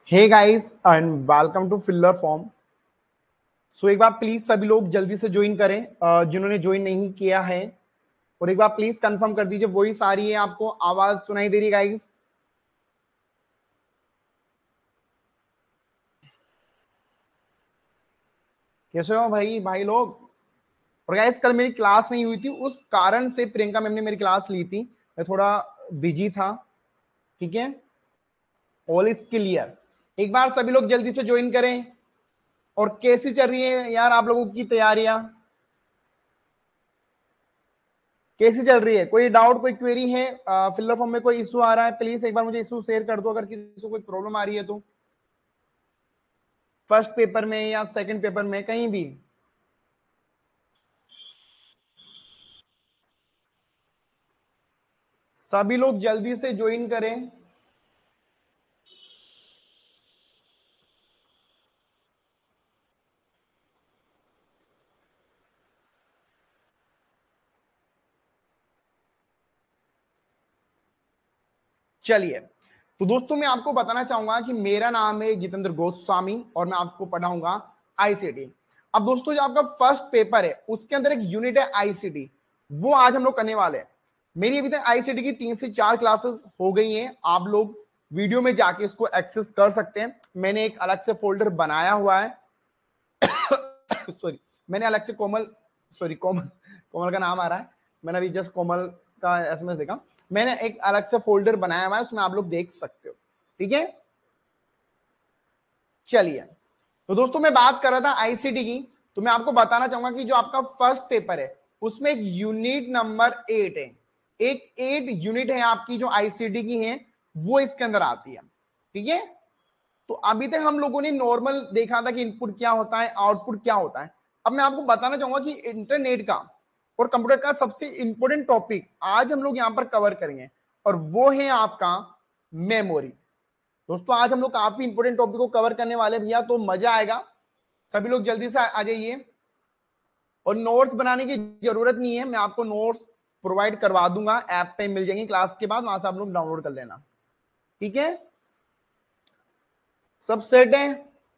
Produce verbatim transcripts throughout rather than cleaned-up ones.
Hey guys and welcome to filler form. So एक बार please सभी लोग जल्दी से ज्वाइन करें अ, जिन्होंने ज्वाइन नहीं किया है, और एक बार प्लीज कंफर्म कर दीजिए वही सारी है। आपको आवाज सुनाई दे रही गाइस? कैसे हो भाई भाई लोग? और गाइस कल मेरी क्लास नहीं हुई थी, उस कारण से प्रियंका मैम ने मेरी क्लास ली थी। मैं थोड़ा बिजी था। ठीक है, ऑल इज क्लियर। एक बार सभी लोग जल्दी से ज्वाइन करें। और कैसी चल रही है यार आप लोगों की तैयारियां? कैसी चल रही है? कोई डाउट, कोई क्वेरी है? फिलर फॉर्म में कोई इशू आ रहा है? प्लीज एक बार मुझे इशू शेयर कर दो, अगर किसी को कोई प्रॉब्लम आ रही है तो। फर्स्ट पेपर में या सेकंड पेपर में, कहीं भी। सभी लोग जल्दी से ज्वाइन करें। चलिए, तो दोस्तों मैं आपको बताना चाहूंगा कि मेरा नाम है जितेंद्र गोस्वामी और मैं आपको पढ़ाऊंगा आईसीटी। अब दोस्तों जो आपका फर्स्ट पेपर है उसके अंदर एक यूनिट है आईसीटी, वो आज हम लोग करने वाले हैं। मेरी अभी तक आईसीटी की तीन से चार क्लासेस हो गई हैं, आप लोग वीडियो में जाके इसको एक्सेस कर सकते हैं। मैंने एक अलग से फोल्डर बनाया हुआ है। सॉरी, मैंने अलग से कोमल सॉरी कोमल कोमल का नाम आ रहा है। मैंने अभी जस्ट कोमल का एसएमएस देखा। मैंने एक अलग से फोल्डर बनाया हुआ है, उसमें आप लोग देख सकते हो। ठीक है, चलिए। तो दोस्तों मैं बात कर रहा था आईसीटी की, तो मैं आपको बताना चाहूंगा कि जो आपका फर्स्ट पेपर है उसमें एक यूनिट नंबर एट है। एक एट यूनिट है आपकी जो आईसीटी की है, वो इसके अंदर आती है। ठीक है, तो अभी तक हम लोगों ने नॉर्मल देखा था कि इनपुट क्या होता है, आउटपुट क्या होता है। अब मैं आपको बताना चाहूंगा कि इंटरनेट का और कंप्यूटर का सबसे इंपॉर्टेंट टॉपिक आज हम लोग यहां पर कवर करेंगे, और वो है आपका मेमोरी। दोस्तों आज हम लोग काफी इंपॉर्टेंट टॉपिक को कवर करने वाले भैया, तो मजा आएगा। सभी लोग जल्दी से आ जाइए। और नोट्स बनाने की जरूरत नहीं है, मैं आपको नोट्स प्रोवाइड करवा दूंगा, ऐप पे मिल जाएंगे क्लास के बाद, वहां से आप लोग डाउनलोड कर लेना। ठीक है, सब सेट है?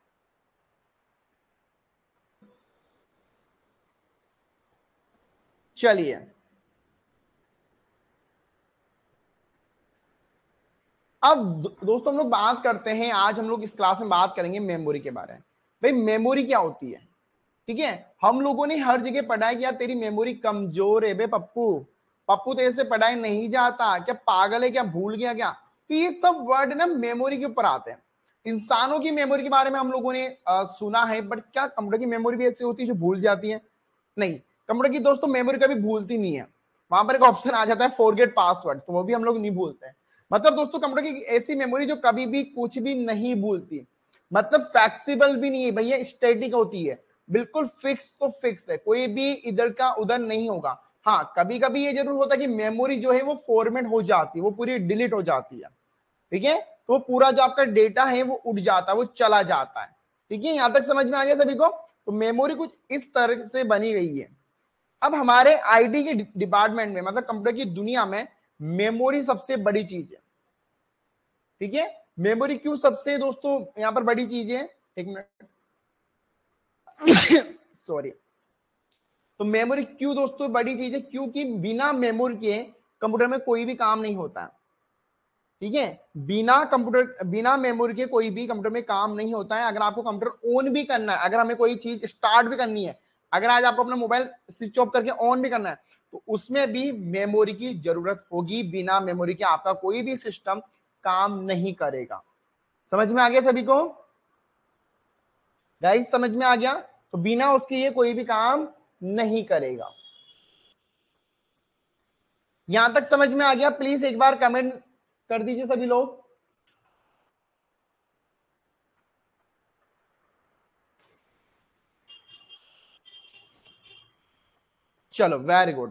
चलिए, अब दोस्तों हम लोग बात करते हैं, आज हम लोग इस क्लास में बात करेंगे मेमोरी के बारे में। भाई मेमोरी क्या होती है? ठीक है, हम लोगों ने हर जगह पढ़ा है कि यार तेरी मेमोरी कमजोर है बे पप्पू, पप्पू तेरे से पढ़ाई नहीं जाता क्या, पागल है क्या, भूल गया क्या? तो ये सब वर्ड ना मेमोरी के ऊपर आते हैं। इंसानों की मेमोरी के बारे में हम लोगों ने आ, सुना है, बट क्या कंप्यूटर की मेमोरी भी ऐसी होती है जो भूल जाती है? नहीं, कंप्यूटर की दोस्तों मेमोरी कभी भूलती नहीं है। वहां पर एक ऑप्शन आ जाता है फॉरगेट पासवर्ड, तो वो भी हम लोग नहीं भूलते हैं। मतलब दोस्तों कंप्यूटर की ऐसी मेमोरी जो कभी भी कुछ भी नहीं भूलती, मतलब फ्लेक्सिबल भी नहीं है भैया, स्टैटिक होती है। बिल्कुल फिक्स तो फिक्स है, कोई भी इधर का उधर नहीं होगा। हाँ, कभी कभी ये जरूर होता है कि मेमोरी जो है वो फॉर्मेट हो जाती है, वो पूरी डिलीट हो जाती है। ठीक है, तो वो पूरा जो आपका डेटा है वो उड़ जाता है, वो चला जाता है। ठीक है, यहां तक समझ में आ गया सभी को? तो मेमोरी कुछ इस तरह से बनी गई है। अब हमारे आईटी के डिपार्टमेंट में, मतलब कंप्यूटर की दुनिया में, मेमोरी सबसे बड़ी चीज है। ठीक है, मेमोरी क्यों सबसे दोस्तों यहां पर बड़ी चीज है? एक मिनट, सॉरी। तो मेमोरी क्यों दोस्तों बड़ी चीज है? क्योंकि बिना मेमोरी के कंप्यूटर में कोई भी काम नहीं होता। ठीक है, बिना कंप्यूटर बिना मेमोरी के कोई भी कंप्यूटर में काम नहीं होता है। अगर आपको कंप्यूटर ऑन भी करना है, अगर हमें कोई चीज स्टार्ट भी करनी है, अगर आज आपको अपना मोबाइल स्विच ऑफ करके ऑन भी करना है, तो उसमें भी मेमोरी की जरूरत होगी। बिना मेमोरी के आपका कोई भी सिस्टम काम नहीं करेगा। समझ में आ गया सभी को? गाइस समझ में आ गया? तो बिना उसके ये कोई भी काम नहीं करेगा। यहां तक समझ में आ गया? प्लीज एक बार कमेंट कर दीजिए सभी लोग। चलो, वेरी गुड।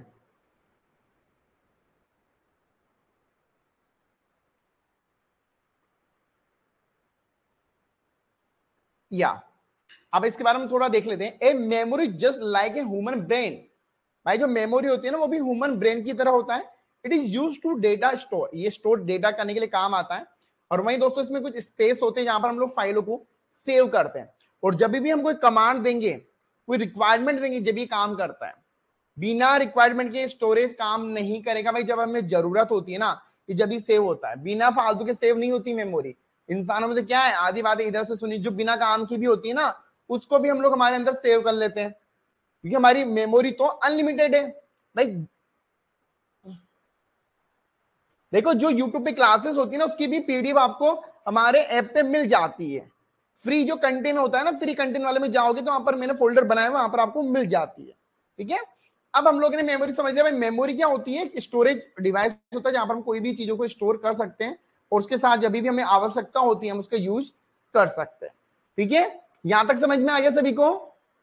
या अब इसके बारे में थोड़ा देख लेते हैं। A memory just like a human brain. भाई जो मेमोरी होती है ना, वो भी ह्यूमन ब्रेन की तरह होता है। It is use to data store, ये स्टोर डेटा करने के लिए काम आता है। और वहीं दोस्तों इसमें कुछ स्पेस होते हैं जहां पर हम लोग फाइलों को सेव करते हैं। और जब भी हम कोई कमांड देंगे, कोई रिक्वायरमेंट देंगे, जब ये काम करता है। बिना रिक्वायरमेंट के स्टोरेज काम नहीं करेगा भाई। जब हमें जरूरत होती है ना, कि जब ही सेव होता है, बिना फालतू के सेव नहीं होती मेमोरी। इंसानों में तो क्या है, आधी बातें इधर से सुनी जो बिना काम की भी होती है ना, उसको भी हम लोग हमारे अंदर सेव कर लेते हैं, क्योंकि हमारी मेमोरी तो अनलिमिटेड है भाई। देखो जो यूट्यूब पे क्लासेस होती है ना, उसकी भी पीडीएफ आपको हमारे ऐप पे मिल जाती है। फ्री जो कंटेंट होता है ना, फ्री कंटेंट वाले में जाओगे तो वहां पर मैंने फोल्डर बनाया हुआ, वहां पर आपको मिल जाती है। ठीक है, अब हम लोग ने मेमोरी समझ लिया भाई। मेमोरी क्या होती है? स्टोरेज डिवाइस होता है जहां पर हम कोई भी चीजों को स्टोर कर सकते हैं, और उसके साथ जब भी हमें आवश्यकता होती है हम उसका यूज कर सकते हैं। ठीक है, यहां तक समझ में आ गया सभी को?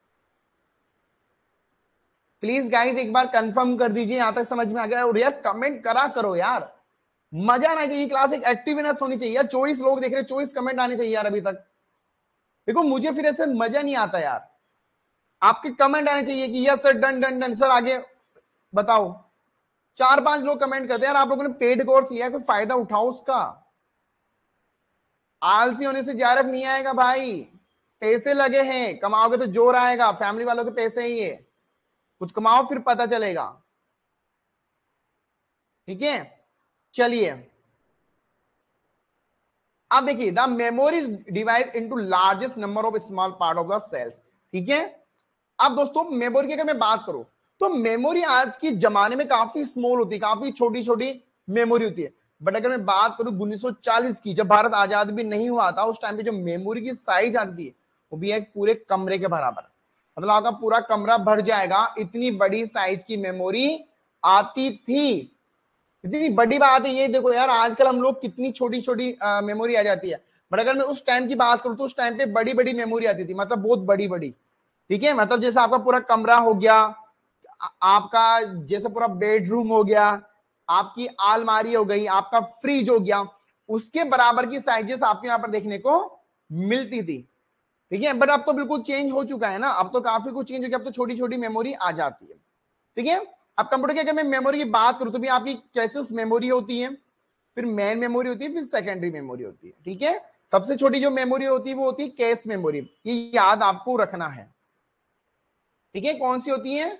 प्लीज गाइस एक बार कंफर्म कर दीजिए यहां तक समझ में आ गया। और यार कमेंट करा करो यार, मजा आना चाहिए, क्लास एक एक्टिवनेस होनी चाहिए यार। चौबीस लोग देख रहे, चौबीस कमेंट आने चाहिए यार अभी तक। देखो मुझे फिर ऐसे मजा नहीं आता यार, आपके कमेंट आने चाहिए कि yes sir, done done done sir, आगे बताओ। चार पांच लोग कमेंट करते हैं यार। आप लोगों ने पेड कोर्स लिया है, कोई फायदा उठाओ उसका। आलसी होने से जारफ नहीं आएगा भाई, पैसे लगे हैं, कमाओगे तो जोर आएगा। फैमिली वालों के पैसे ही है, कुछ कमाओ फिर पता चलेगा। ठीक है, चलिए अब देखिए, the memory is divide into largest number of small part of the cells. ठीक है, अब दोस्तों मेमोरी की अगर मैं बात करूं तो मेमोरी आज के जमाने में काफी स्मॉल होती है, काफी छोटी छोटी मेमोरी होती है। बट अगर मैं बात करूं उन्नीस सौ चालीस की, जब भारत आजाद भी नहीं हुआ था, उस टाइम पे जो मेमोरी की साइज आती थी वो भी एक पूरे कमरे के बराबर, मतलब आपका पूरा कमरा भर जाएगा, इतनी बड़ी साइज की मेमोरी आती थी। इतनी बड़ी बात है ये। देखो यार आजकल हम लोग कितनी छोटी छोटी मेमोरी आ जाती है, बट अगर मैं उस टाइम की बात करूं तो उस टाइम पे बड़ी बड़ी मेमोरी आती थी, मतलब बहुत बड़ी बड़ी। ठीक है, मतलब जैसे आपका पूरा कमरा हो गया, आपका जैसे पूरा बेडरूम हो गया, आपकी अलमारी हो गई, आपका फ्रिज हो गया, उसके बराबर की साइजेस आपको यहाँ पर देखने को मिलती थी। ठीक है, बट अब तो बिल्कुल चेंज हो चुका है ना, अब तो काफी कुछ चेंज हो गया, अब तो छोटी छोटी मेमोरी आ जाती है। ठीक है, अब कंप्यूटर की अगर मैं मेमोरी की बात करूं तो भी आपकी कैसे मेमोरी होती है, फिर मेन मेमोरी होती है, फिर सेकेंडरी मेमोरी होती है। ठीक है, सबसे छोटी जो मेमोरी होती है वो होती है कैश मेमोरी, ये याद आपको रखना है। ठीक है, कौन सी होती है?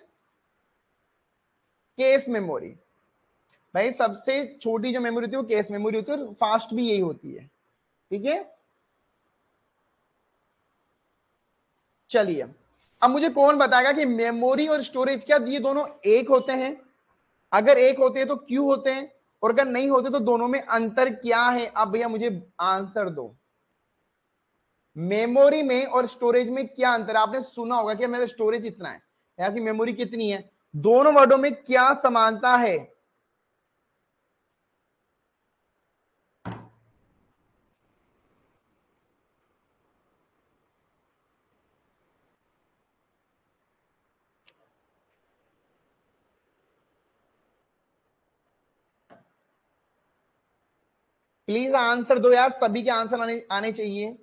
Cache memory. भाई सबसे छोटी जो मेमोरी होती है वो केस मेमोरी होती है, और फास्ट भी यही होती है। ठीक है, चलिए अब मुझे कौन बताएगा कि मेमोरी और स्टोरेज क्या ये दोनों एक होते हैं? अगर एक होते हैं तो क्यों होते हैं, और अगर नहीं होते तो दोनों में अंतर क्या है? अब भैया मुझे आंसर दो, मेमोरी में और स्टोरेज में क्या अंतर है? आपने सुना होगा कि मेरा स्टोरेज इतना है, यहाँ की मेमोरी कितनी है, दोनों वर्डों में क्या समानता है? प्लीज आंसर दो यार, सभी के आंसर आने आने चाहिए।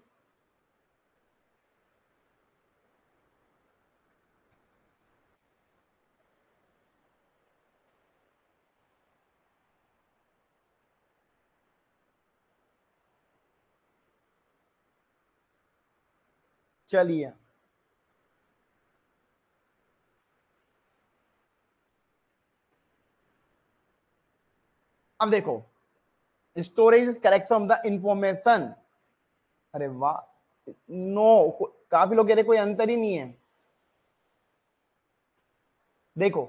चलिए अब देखो, storage is collection of the information. अरे वाह, नो, काफी लोग कह रहे कोई अंतर ही नहीं है। देखो,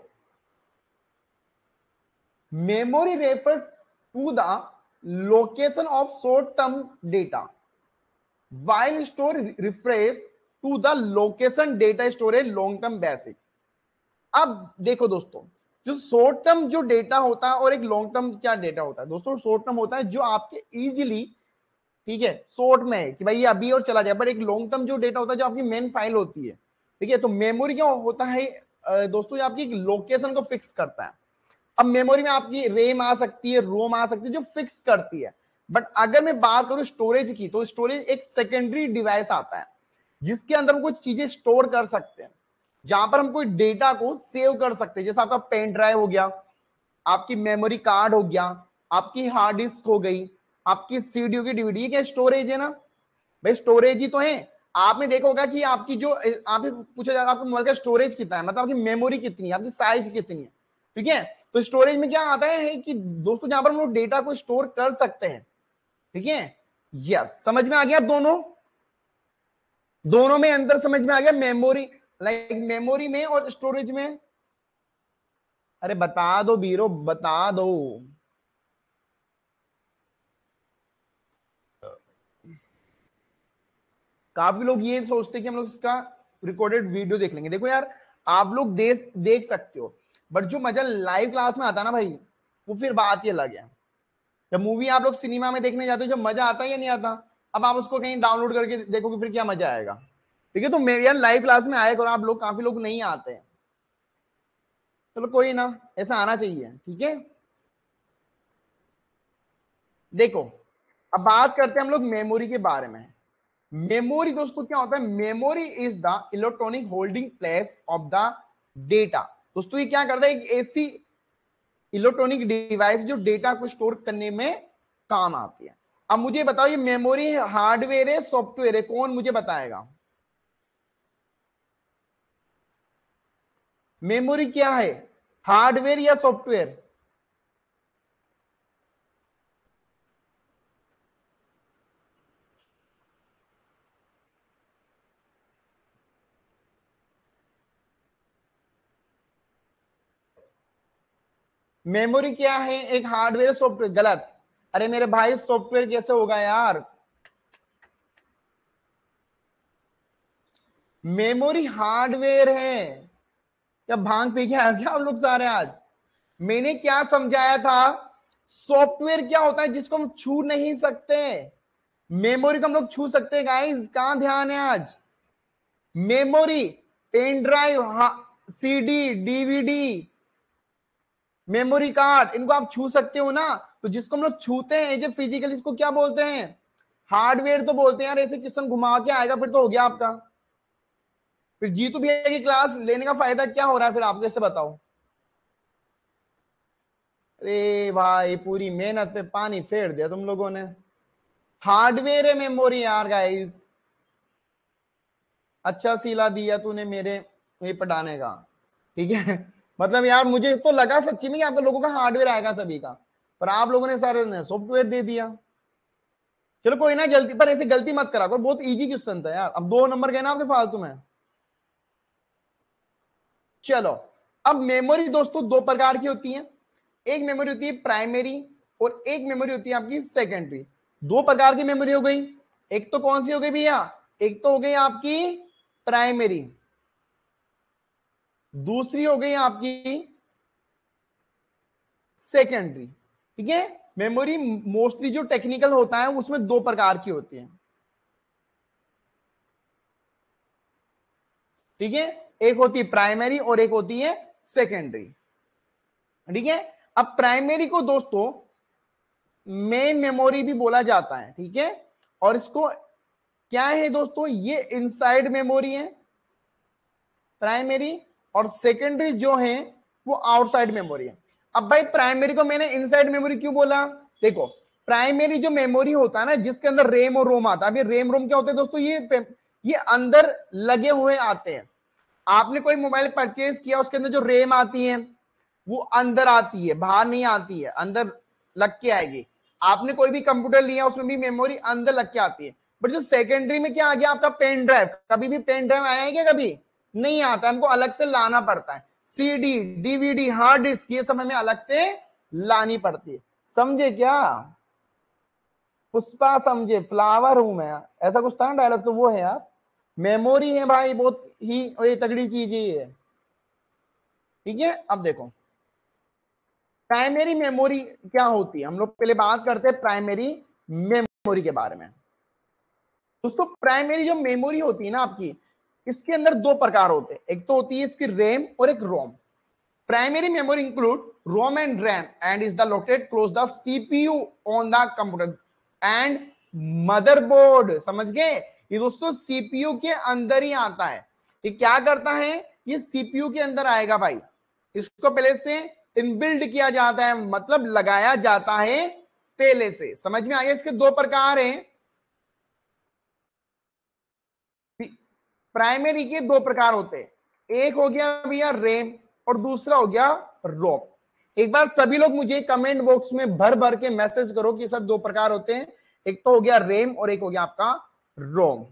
memory refer to the location of short term data, while store refers to the location data storage long term basic। अब देखो दोस्तों, जो शॉर्ट टर्म जो डेटा होता है और एक लॉन्ग टर्म क्या डेटा होता है दोस्तों? शॉर्ट टर्म होता है जो आपके इजीली, ठीक है, शॉर्ट में है कि भाई ये अभी और चला जाए, बट एक लॉन्ग टर्म जो डेटा होता है जो आपकी मेन फाइल होती है। ठीक है, तो मेमोरी क्या होता है दोस्तों? ये आपकी लोकेशन को फिक्स करता है। अब मेमोरी में आपकी रेम आ सकती है, रोम आ सकती है जो फिक्स करती है। बट अगर मैं बात करूं स्टोरेज की, तो स्टोरेज एक सेकेंडरी डिवाइस आता है जिसके अंदर हम कुछ चीजें स्टोर कर सकते हैं, जहां पर हम कोई डेटा को सेव कर सकते हैं। जैसे आपका पेन ड्राइव हो गया, आपकी मेमोरी कार्ड हो गया, आपकी हार्ड डिस्क हो गई, आपकी सीडी होगी, डीवीडी, क्या स्टोरेज है ना भाई, स्टोरेज ही तो है। आपने देखा होगा कि आपकी जो आपसे पूछा जाता है आपके मोबाइल का स्टोरेज कितना है, मतलब आपकी मेमोरी कितनी है, आपकी साइज कितनी है, ठीक है। तो स्टोरेज में क्या आता है कि दोस्तों जहां पर हम लोग डेटा को स्टोर कर सकते हैं, ठीक है। यस, समझ में आ गया दोनों, दोनों में अंतर समझ में आ गया, मेमोरी लाइक मेमोरी में और स्टोरेज में। अरे बता दो बीरो, बता दो। काफी लोग ये सोचते हैं कि हम लोग इसका रिकॉर्डेड वीडियो देख लेंगे। देखो यार, आप लोग देख देख सकते हो, बट जो मजा लाइव क्लास में आता है ना भाई, वो फिर बात ही अलग है। जब मूवी आप लोग सिनेमा में देखने जाते हो, जब मजा आता है या नहीं आता, अब आप उसको कहीं डाउनलोड करके देखोगे फिर क्या मजा आएगा, ठीक है। तो मेरे यार लाइव क्लास में आए करो आप लोग, काफी लोग नहीं आते हैं, चलो कोई ना, ऐसा आना चाहिए, ठीक है। देखो, अब बात करते हैं हम लोग मेमोरी के बारे में। मेमोरी दोस्तों क्या होता है, memory is the electronic holding place of the data. दोस्तों ये क्या करता है, एक ऐसी इलेक्ट्रॉनिक डिवाइस जो डेटा को स्टोर करने में काम आती है। अब मुझे बताओ, ये मेमोरी हार्डवेयर है सॉफ्टवेयर है, कौन मुझे बताएगा। मेमोरी क्या है, हार्डवेयर या सॉफ्टवेयर। मेमोरी क्या है, एक हार्डवेयर सॉफ्टवेयर, गलत। अरे मेरे भाई सॉफ्टवेयर कैसे होगा यार, मेमोरी हार्डवेयर है। क्या भांग पी के आए क्या आप लोग सारे आज। मैंने क्या समझाया था, सॉफ्टवेयर क्या होता है जिसको हम छू नहीं सकते, मेमोरी को हम लोग छू सकते हैं गाइस, कहां ध्यान है आज। Memory, pen drive, CD, DVD, memory card, इनको आप छू सकते हो ना। तो जिसको हम लोग छूते हैं जो फिजिकल, इसको क्या बोलते हैं, हार्डवेयर तो बोलते हैं यार। ऐसे क्वेश्चन घुमा के आएगा फिर तो हो गया आपका। फिर जीतू भैया की क्लास लेने का फायदा क्या हो रहा है फिर आप कैसे बताओ। अरे भाई पूरी मेहनत पे पानी फेर दिया तुम लोगों ने। हार्डवेयर है मेमोरी यार गाइस। अच्छा सिला दिया तूने मेरे ये पढ़ाने का, ठीक है। मतलब यार मुझे तो लगा सच्ची में कि आप लोगों का हार्डवेयर आएगा सभी का, पर आप लोगों ने सारे ने सॉफ्टवेयर दे दिया। चलो कोई ना, गलती पर ऐसे गलती मत करा करो, बहुत इजी क्वेश्चन था यार। अब दो नंबर गए ना आपके फालतू में। चलो, अब मेमोरी दोस्तों दो प्रकार की होती है, एक मेमोरी होती है प्राइमरी और एक मेमोरी होती है आपकी सेकेंडरी। दो प्रकार की मेमोरी हो गई, एक तो कौन सी हो गई भैया, एक तो हो गई आपकी प्राइमरी, दूसरी हो गई आपकी सेकेंडरी, ठीक है। मेमोरी मोस्टली जो टेक्निकल होता है उसमें दो प्रकार की होती है, ठीक है। एक होती है प्राइमरी और एक होती है सेकेंडरी, ठीक है। अब प्राइमरी को दोस्तों मेन मेमोरी भी बोला जाता है, ठीक है। और इसको क्या है दोस्तों, ये इनसाइड मेमोरी है प्राइमरी, और सेकेंडरी जो है वो आउटसाइड मेमोरी है। अब भाई प्राइमरी को मैंने इनसाइड मेमोरी क्यों बोला, देखो प्राइमरी जो मेमोरी होता है ना जिसके अंदर रेम और रोम आता है। अभी रेम रोम क्या होते हैं दोस्तों, ये ये अंदर लगे हुए आते हैं। आपने कोई मोबाइल परचेज किया, उसके अंदर जो रेम आती है वो अंदर आती है, बाहर नहीं आती है, अंदर लग के आएगी। आपने कोई भी कंप्यूटर लिया उसमें भी मेमोरी अंदर लग के आती है। बट जो सेकेंडरी में क्या आ गया आपका पेन ड्राइव, कभी भी पेन ड्राइव आया है क्या, कभी नहीं आता, हमको अलग से लाना पड़ता है। सीडी, डीवीडी, हार्ड डिस्क, ये सब हमें अलग से लानी पड़ती है, समझे क्या। पुष्पा समझे, फ्लावर हूं मैं, ऐसा कुछ था ना डायलॉग, तो वो है यार। मेमोरी है भाई, बहुत ही ये तगड़ी चीज है, ठीक है। अब देखो प्राइमरी मेमोरी क्या होती है, हम लोग पहले बात करते हैं प्राइमरी मेमोरी के बारे में। दोस्तों प्राइमरी जो मेमोरी होती है ना आपकी, इसके अंदर दो प्रकार होते हैं, एक तो होती है इसकी रैम और एक ROM. Primary memory include ROM and RAM and is the located close the CPU on the computer and motherboard, समझ गए। ये दोस्तों सीपीयू के अंदर ही आता है। ये क्या करता है, ये सीपीयू के अंदर आएगा भाई, इसको पहले से इनबिल्ड किया जाता है, मतलब लगाया जाता है पहले से। समझ में आ गया? इसके दो प्रकार हैं, प्राइमरी के दो प्रकार होते हैं, एक हो गया भैया रैम और दूसरा हो गया रोम। एक बार सभी लोग मुझे कमेंट बॉक्स में भर भर के मैसेज करो कि सर दो प्रकार होते हैं, एक तो हो गया रैम और एक हो गया आपका रोम।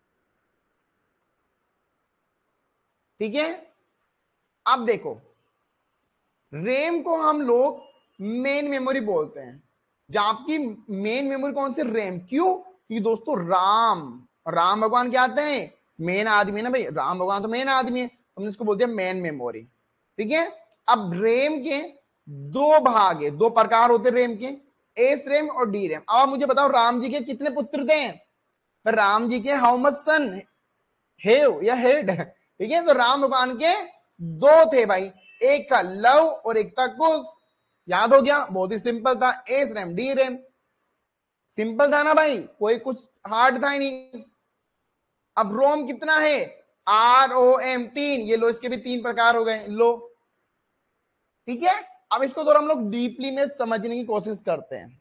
ठीक है, अब देखो रैम को हम लोग मेन मेमोरी बोलते हैं, जो आपकी मेन मेमोरी कौन सी? रैम। क्यों? क्योंकि दोस्तों राम राम भगवान क्या आते हैं? मेन आदमी ना भाई, राम भगवान तो मेन आदमी है, हमने इसको बोलते हैं मेन मेमोरी। ठीक है, अब रैम के दो भाग है, दो प्रकार होते हैं रैम के, एस रैम और डी रैम। अब आप मुझे बताओ राम जी के कितने पुत्र थे? राम जी के हाउ मच सन हेव या हेड? ठीक है, तो राम भगवान के दो थे भाई, एक था लव और एक था कुश। याद हो गया? बहुत ही सिंपल था, S RAM D RAM. Simple था ना भाई, कोई कुछ हार्ड था ही नहीं। अब रोम कितना है? आर ओ एम तीन, ये लो, इसके भी तीन प्रकार हो गए लो। ठीक है, अब इसको थोड़ा हम लोग डीपली में समझने की कोशिश करते हैं।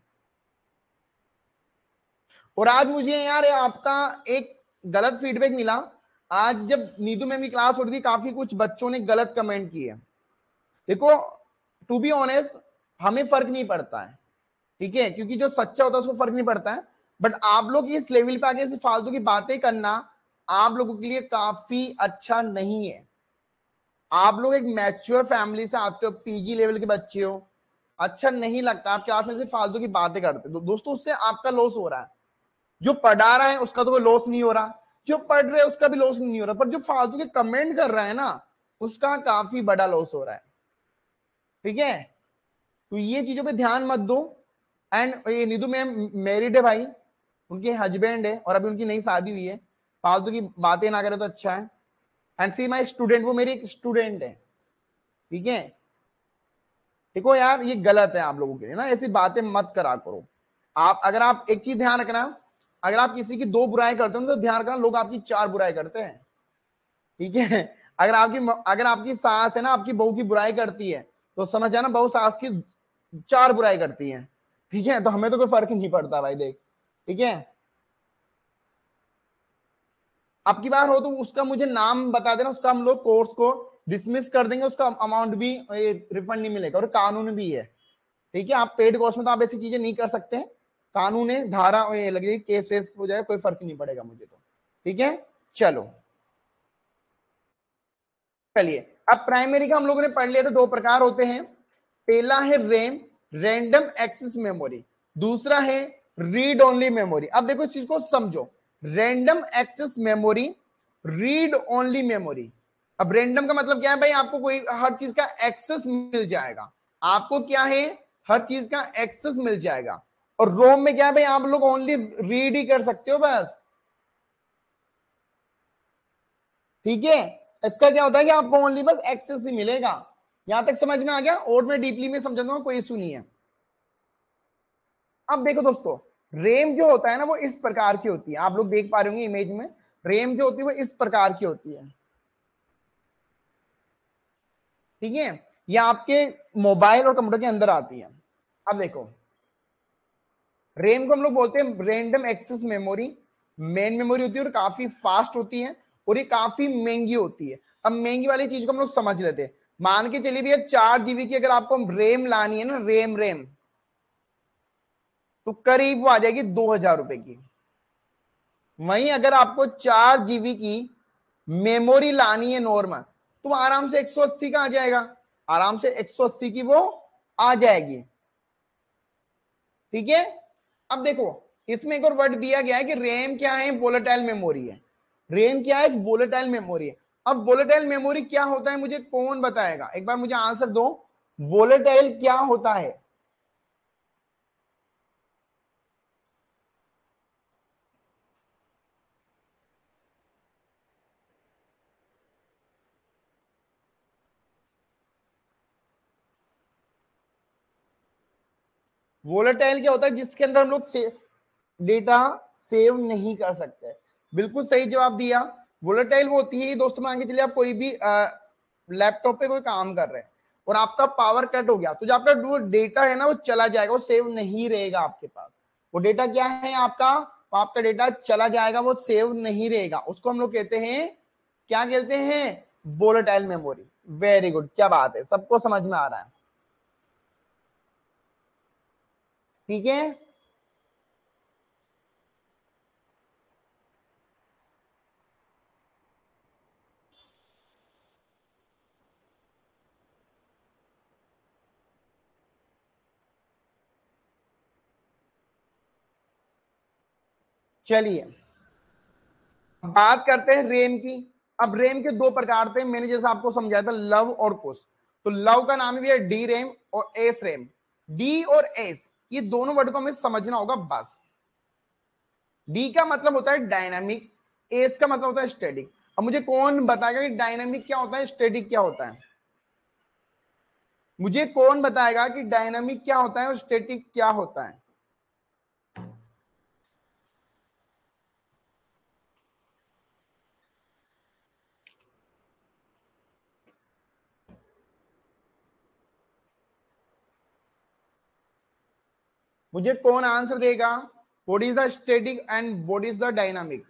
और आज मुझे यार आपका एक गलत फीडबैक मिला, आज जब नीतू मैम की क्लास हो रही थी, काफी कुछ बच्चों ने गलत कमेंट किए। देखो टू बी ऑनेस्ट, हमें फर्क नहीं पड़ता है, ठीक है, क्योंकि जो सच्चा होता है उसको फर्क नहीं पड़ता है, बट आप लोग इस लेवल पे आके फालतू की बातें करना आप लोगों के लिए काफी अच्छा नहीं है। आप लोग एक मैच्योर फैमिली से आते हो, पीजी लेवल के बच्चे हो, अच्छा नहीं लगता आप क्लास में से फालतू की बातें करते हो। दोस्तों उससे आपका लॉस हो रहा है, जो पढ़ा रहा है उसका तो कोई लॉस नहीं हो रहा, जो पढ़ रहे हैं उसका भी लॉस नहीं हो रहा, पर जो फालतू के कमेंट कर रहा है ना उसका काफी बड़ा लॉस हो रहा है। ठीक है, तो ये चीजों पे ध्यान मत दो। एंड ये निधु मैम मैरिड है भाई, उनके हस्बैंड है और अभी उनकी नई शादी हुई है, फालतू की बातें ना करे तो अच्छा है। एंड सी माई स्टूडेंट, वो मेरी एक स्टूडेंट है। ठीक है, देखो यार ये गलत है आप लोगों के लिए ना, ऐसी बातें मत करा करो। आप अगर आप एक चीज ध्यान रखना, अगर आप किसी की दो बुराई करते हो तो ध्यान रखना लोग आपकी चार बुराई करते हैं। ठीक है, अगर आपकी अगर आपकी सास है ना आपकी बहू की बुराई करती है तो समझ जाना बहू सास की चार बुराई करती है। ठीक है, तो हमें तो कोई फर्क नहीं पड़ता भाई, देख। ठीक है, अब की बार हो तो उसका मुझे नाम बता देना, उसका हम लोग कोर्स को डिसमिस कर देंगे, उसका अमाउंट भी रिफंड नहीं मिलेगा, और कानून भी है। ठीक है, आप पेड कोर्स में तो आप ऐसी चीजें नहीं कर सकते हैं, कानून है, धारा लगेगी, केस वेस हो जाए, कोई फर्क नहीं पड़ेगा मुझे तो। ठीक है, चलो चलिए, अब प्राइमरी का हम लोगों ने पढ़ लिया था, दो प्रकार होते हैं, पहला है रैम, रैंडम एक्सेस मेमोरी, दूसरा है रीड ओनली मेमोरी। अब देखो इस चीज को समझो, random access memory, read only memory. अब रैंडम का मतलब क्या है भाई? आपको कोई हर चीज का एक्सेस मिल जाएगा, आपको क्या है, हर चीज का एक्सेस मिल जाएगा। और रोम में क्या है भाई? आप लोग ओनली रीड ही कर सकते हो बस। ठीक है, इसका क्या होता है कि आपको ओनली बस एक्सेस ही मिलेगा। यहां तक समझ में आ गया? और मैं डीपली में समझाऊंगा, कोई इशू नहीं है। अब देखो दोस्तों, रेम जो होता है ना वो इस प्रकार की होती है, आप लोग देख पा रहे होंगे इमेज में, रेम जो होती है वो इस प्रकार की होती है। ठीक है, ये आपके मोबाइल और कंप्यूटर के अंदर आती है। अब देखो रेम को हम लोग बोलते हैं random access memory, main memory होती है और काफी फास्ट होती है, और ये काफी महंगी होती है। अब महंगी वाली चीज को हम लोग समझ लेते हैं, मान के चलिए भैया चार जीबी की अगर आपको रेम लानी है ना, रेम रेम तो करीब वो आ जाएगी दो हजार रुपए की। वहीं अगर आपको चार जीबी की मेमोरी लानी है नॉर्मल, तो आराम से एक सौ अस्सी का आ जाएगा, आराम से एक सौ अस्सी की वो आ जाएगी। ठीक है, अब देखो इसमें एक और वर्ड दिया गया है कि रैम क्या है? वोलेटाइल मेमोरी है। रैम क्या है? वोलेटाइल मेमोरी है। अब वोलेटाइल मेमोरी क्या होता है मुझे कौन बताएगा? एक बार मुझे आंसर दो, वोलेटाइल क्या होता है? वोलेटाइल क्या होता है? जिसके अंदर हम लोग से, डेटा सेव नहीं कर सकते। बिल्कुल सही जवाब दिया। वोलेटाइल वो होती है दोस्तों, मान के चलिए आप कोई भी लैपटॉप पे कोई काम कर रहे हैं और आपका पावर कट हो गया तो जो आपका वो डेटा है ना वो चला जाएगा, वो सेव नहीं रहेगा आपके पास। वो डेटा क्या है आपका, आपका डेटा चला जाएगा, वो सेव नहीं रहेगा। उसको हम लोग कहते हैं, क्या कहते हैं, वोलेटाइल मेमोरी। वेरी गुड, क्या बात है, सबको समझ में आ रहा है, ठीक है। चलिए बात करते हैं रैम की। अब रैम के दो प्रकार थे, मैंने जैसा आपको समझाया था, लव और कुश। तो लव का नाम भी है डी रैम और एस रैम। डी और एस ये दोनों वर्ड को हमें समझना होगा बस। डी का मतलब होता है डायनामिक, एस का मतलब होता है स्टैटिक। अब मुझे कौन बताएगा कि डायनामिक क्या होता है, स्टैटिक क्या होता है? मुझे कौन बताएगा कि डायनामिक क्या होता है और स्टैटिक क्या होता है? मुझे कौन आंसर देगा? What is the static and what is the dynamic?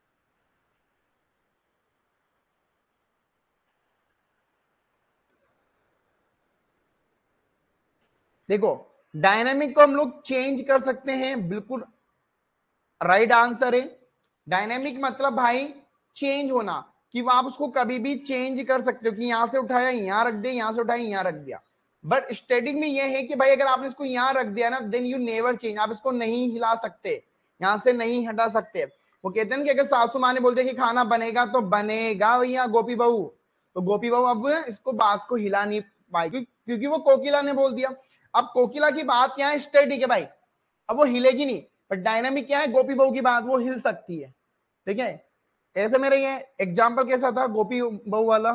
देखो, डायनामिक को हम लोग चेंज कर सकते हैं, बिल्कुल राइट आंसर है। डायनेमिक मतलब भाई चेंज होना, कि आप उसको कभी भी चेंज कर सकते हो, कि यहां से उठाया यहां रख दिया, यहां से उठाया यहां रख दिया। बट स्टैटिक में यह है कि भाई अगर आपने इसको यहां रख दिया ना, देन यू नेवर चेंज, आप इसको नहीं हिला सकते, यहां से नहीं हटा सकते। वो कहते हैं कि अगर सासू माँ ने बोलते कि खाना बनेगा तो बनेगा भैया गोपी बहू, तो गोपी बहू अब इसको बात को हिला नहीं पाई, क्योंकि वो कोकिला ने बोल दिया। अब कोकिला की बात क्या है, स्टैटिक है भाई, अब वो हिलेगी नहीं। पर डायनामिक क्या है, गोपी बहू की बात वो हिल सकती है, ठीक है। ऐसे मेरे ये एग्जाम्पल कैसा था गोपी बहू वाला?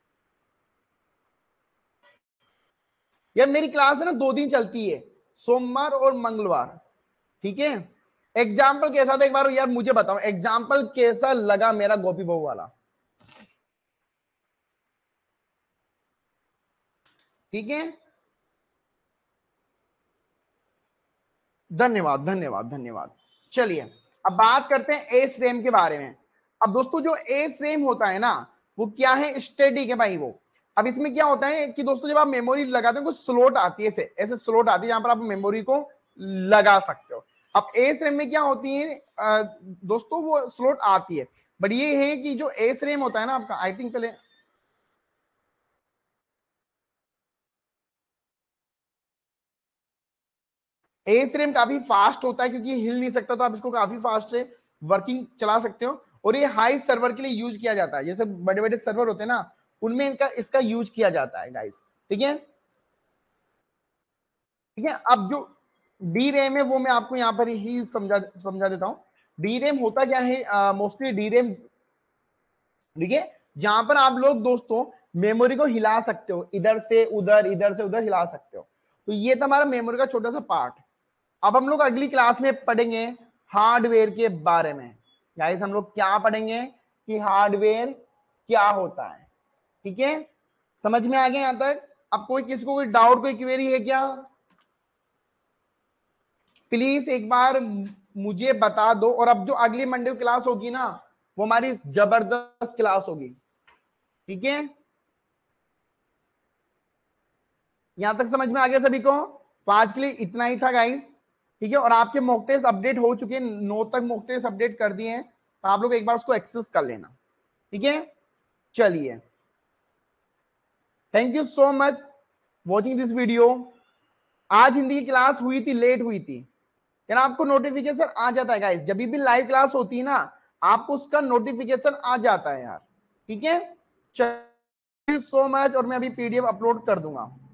यार मेरी क्लास है ना दो दिन चलती है, सोमवार और मंगलवार, ठीक है। एग्जाम्पल कैसा था एक बार यार मुझे बताओ, एग्जाम्पल कैसा लगा मेरा गोपी बहू वाला? ठीक है, धन्यवाद धन्यवाद धन्यवाद। चलिए अब बात करते हैं एस रैम के बारे में। अब दोस्तों जो एस रैम होता है ना, वो क्या है, स्टैटिक है भाई वो। अब इसमें क्या होता है कि दोस्तों जब आप मेमोरी लगाते हो कुछ स्लॉट आती है, ऐसे ऐसे स्लॉट आती है जहां पर आप मेमोरी को लगा सकते हो। अब एस रैम में क्या होती है आ, दोस्तों वो स्लॉट आती है, बट ये है कि जो एस रैम होता है ना आपका, आई थिंक पहले एस रैम काफी फास्ट होता है क्योंकि हिल नहीं सकता, तो आप इसको काफी फास्ट है वर्किंग चला सकते हो। और ये हाई सर्वर के लिए यूज किया जाता है, जैसे बड़े बड़े सर्वर होते हैं ना, उनमें इनका इसका यूज किया जाता है गाइस, ठीक है। ठीक है, अब जो डी रैम है वो मैं आपको यहाँ पर ही समझा समझा देता हूँ। डी रैम होता क्या है, मोस्टली डी रैम, ठीक है, जहां पर आप लोग दोस्तों मेमोरी को हिला सकते हो, इधर से उधर इधर से उधर हिला सकते हो। तो ये था हमारा मेमोरी का छोटा सा पार्ट। अब हम लोग अगली क्लास में पढ़ेंगे हार्डवेयर के बारे में। गाइस हम लोग क्या पढ़ेंगे कि हार्डवेयर क्या होता है, ठीक है। समझ में आ गया यहां तक? अब कोई किसी को कोई डाउट, कोई क्वेरी है क्या? प्लीज एक बार मुझे बता दो। और अब जो अगली मंडे की क्लास होगी ना, वो हमारी जबरदस्त क्लास होगी, ठीक है। यहां तक समझ में आ गया सभी को? तो आज के लिए इतना ही था गाइस, ठीक है। और आपके मॉक टेस्ट अपडेट हो चुके हैं, नौ तक मॉक टेस्ट अपडेट कर दिए हैं, तो आप लोग एक बार उसको एक्सेस कर लेना, ठीक है। चलिए, thank you so much watching this video. आज हिंदी की क्लास हुई थी, लेट हुई थी, यार आपको नोटिफिकेशन आ जाता है गाइस, जब भी लाइव क्लास होती है ना, आपको उसका नोटिफिकेशन आ जाता है यार, ठीक है। थैंक यू सो मच, और मैं अभी पीडीएफ अपलोड कर दूंगा।